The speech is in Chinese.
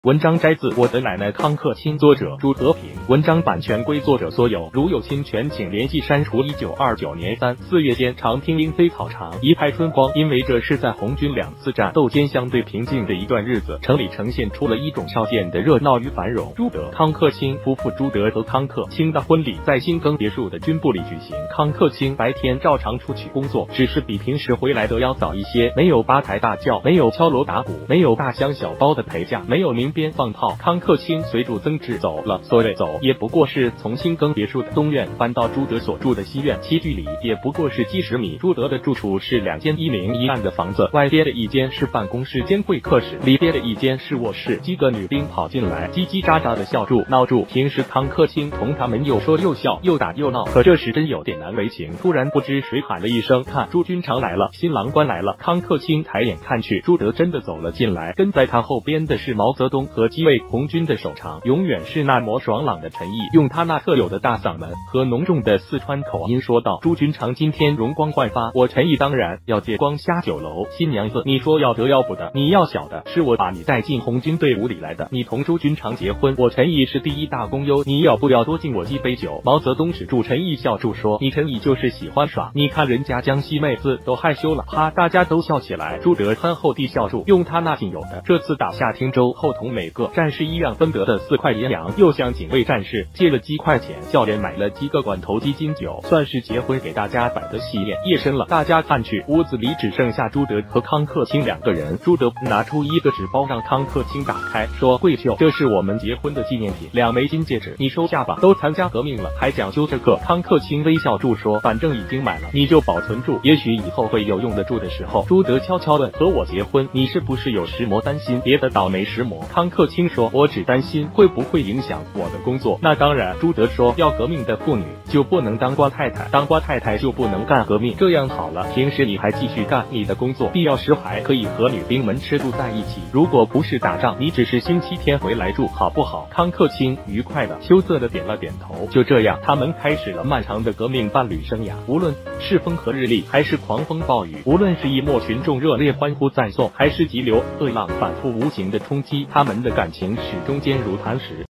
文章摘自我的奶奶康克清，作者朱和平。文章版权归作者所有，如有侵权，请联系删除。1929年3、4月间，常听莺飞草长，一派春光。因为这是在红军2次战斗间相对平静的一段日子，城里呈现出了一种少见的热闹与繁荣。朱德、康克清夫妇，朱德和康克清的婚礼在新耕别墅的军部里举行。康克清白天照常出去工作，只是比平时回来的要早一些，没有八抬大轿，没有敲锣打鼓，没有大箱小包的陪嫁，没有鸣鞭放炮。康克清随主曾志走了，所谓走也不过是从新耕别墅的东院搬到朱德所住的西院，其距离也不过是几十米。朱德的住处是2间1明1暗的房子，外边的一间是办公室兼会客室，里边的一间是卧室。几个女兵跑进来，叽叽喳喳的笑住闹住。平时康克清同他们又说又笑，又打又闹，可这时真有点难为情。突然不知谁喊了一声：“看，朱军长来了，新郎官来了！”康克清抬眼看去，朱德真的走了进来，跟在他后边的是毛泽东和几位红军的首长，永远是那抹爽朗的陈毅，用他那特有的大嗓门和浓重的四川口音说道：“朱军长今天容光焕发，我陈毅当然要借光下酒楼。新娘子，你说要得要不得，你要晓得，是我把你带进红军队伍里来的，你同朱军长结婚，我陈毅是第一大功忧，你要不要多敬我几杯酒？”毛泽东指住陈毅笑住说：“你陈毅就是喜欢耍，你看人家江西妹子都害羞了。”哈，大家都笑起来。朱德憨厚地笑住，用他那仅有的这次打下汀州后同每个战士一样分得的4块银两，又向警卫战士借了几块钱，叫人买了几个罐头鸡精酒，算是结婚给大家摆的喜宴。夜深了，大家看去，屋子里只剩下朱德和康克清2个人。朱德拿出一个纸包让康克清打开，说：“贵秀，这是我们结婚的纪念品，2枚金戒指，你收下吧。都参加革命了，还讲究这个。”康克清微笑住说：“反正已经买了，你就保存住，也许以后会有用得住的时候。”朱德悄悄问：“和我结婚，你是不是有石磨担心别的倒霉石磨？”康克清说：“我只担心会不会影响我的工作。”那当然。朱德说：“要革命的妇女就不能当官太太，当官太太就不能干革命。这样好了，平时你还继续干你的工作，必要时还可以和女兵们吃住在一起。如果不是打仗，你只是星期天回来住，好不好？”康克清愉快的羞涩的点了点头。就这样，他们开始了漫长的革命伴侣生涯。无论是风和日丽，还是狂风暴雨，无论是一抹群众热烈欢呼赞颂，还是急流恶浪反复无情的冲击，他们的感情始终坚如磐石。